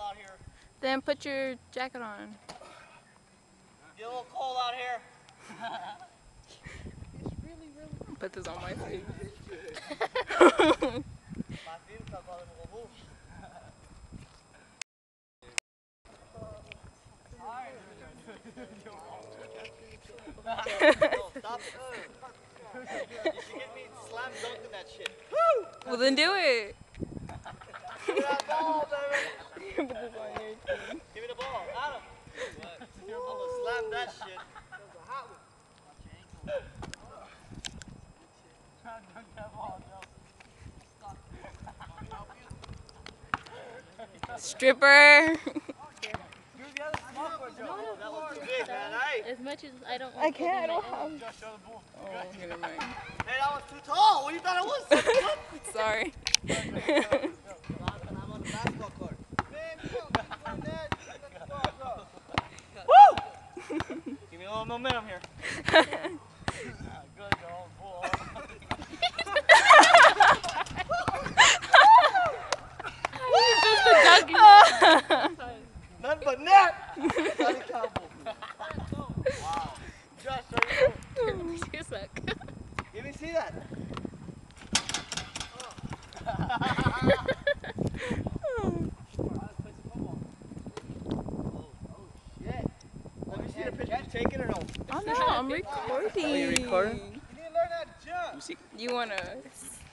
out here. Then put your jacket on. Get a little cold out here. It's really. Put this on my face. No, stop. You should get me slam dunked in that shit. Well, then do it. Give me that ball, baby. Put this on your thing. Give me the ball, Adam. I'm gonna slam that shit. Stripper. As much as I don't. I can't. I don't have. Just show the ball. Oh, never mind. Hey, that was too tall. What do you thought it was? Sorry. I'm on the basketball court. Woo! Give me a little momentum here. Good going, boy. None but net. Wow. Josh, You suck. let me see that. Shit. Let me see the picture. You taking or no? Oh no, I'm recording. Oh, you recording? You wanna